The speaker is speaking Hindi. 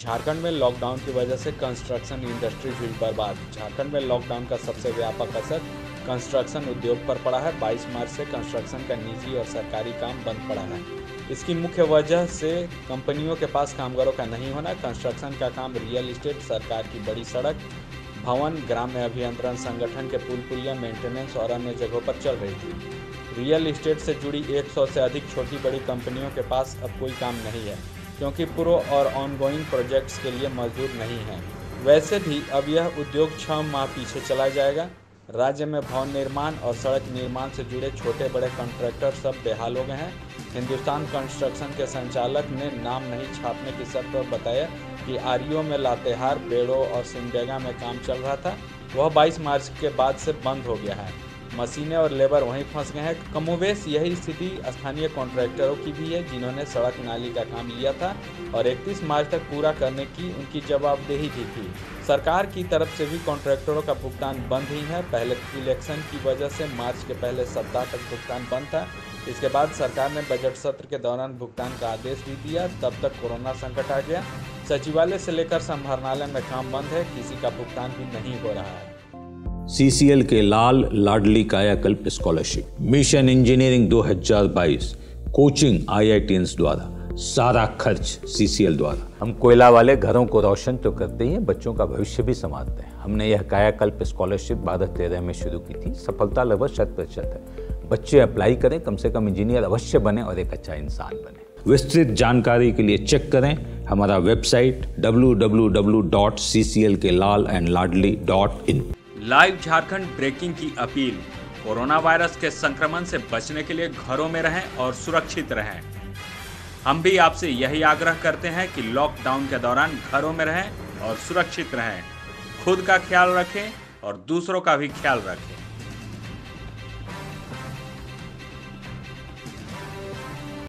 झारखंड में लॉकडाउन की वजह से कंस्ट्रक्शन इंडस्ट्री हुई बर्बाद। झारखंड में लॉकडाउन का सबसे व्यापक असर कंस्ट्रक्शन उद्योग पर पड़ा है। 22 मार्च से कंस्ट्रक्शन का निजी और सरकारी काम बंद पड़ा है। इसकी मुख्य वजह से कंपनियों के पास कामगारों का नहीं होना। कंस्ट्रक्शन का काम रियल इस्टेट, सरकार की बड़ी सड़क, भवन, ग्राम्य अभियंत्रण संगठन के पुल पुलिया मेंटेनेंस और अन्य जगहों पर चल रही थी। रियल इस्टेट से जुड़ी 100 से अधिक छोटी बड़ी कंपनियों के पास अब कोई काम नहीं है, क्योंकि पूर्व और ऑनगोइंग प्रोजेक्ट्स के लिए मजदूर नहीं हैं। वैसे भी अब यह उद्योग 6 माह पीछे चला जाएगा। राज्य में भवन निर्माण और सड़क निर्माण से जुड़े छोटे बड़े कॉन्ट्रैक्टर सब बेहाल हो गए हैं। हिंदुस्तान कंस्ट्रक्शन के संचालक ने नाम नहीं छापने की शर्त पर बताया कि आरईओ में लातेहार, बेड़ो और सिमडेगा में काम चल रहा था, वह 22 मार्च के बाद से बंद हो गया है। मशीनें और लेबर वहीं फंस गए हैं। कमोबेश यही स्थिति स्थानीय कॉन्ट्रैक्टरों की भी है, जिन्होंने सड़क नाली का काम लिया था और 31 मार्च तक पूरा करने की उनकी जवाबदेही भी थी। सरकार की तरफ से भी कॉन्ट्रैक्टरों का भुगतान बंद ही है। पहले इलेक्शन की वजह से मार्च के पहले सप्ताह तक भुगतान बंद था। इसके बाद सरकार ने बजट सत्र के दौरान भुगतान का आदेश भी दिया। तब तक कोरोना संकट आ गया। सचिवालय से लेकर संभारणालय में काम बंद है, किसी का भुगतान भी नहीं हो रहा है। CCL के Lal Ladli Kayakalp scholarship, mission engineering 2022, coaching IITians द्वारा, सारा खर्च CCL द्वारा। हम कोयला वाले घरों को रोशन तो करते ही हैं, बच्चों का भविष्य भी संवारते हैं। हमने यह कायाकल्प स्कॉलरशिप 2013 में शुरू की थी। सफलता लगभग 100% है। बच्चे अप्लाई करें, कम से कम इंजीनियर अवश्य बने और एक अच्छा इंसान बने। विस्तृत जानकारी के लिए चेक करें हमारा website www.cclkelallandladli.in। Live Jharkhand breaking की अपील। कोरोना वायरस के संक्रमण से बचने के लिए घरों में रहें और सुरक्षित रहें। हम भी आपसे यही आग्रह करते हैं कि लॉकडाउन के दौरान घरों में रहें और सुरक्षित रहें। खुद का ख्याल रखें और दूसरों का भी ख्याल रखें।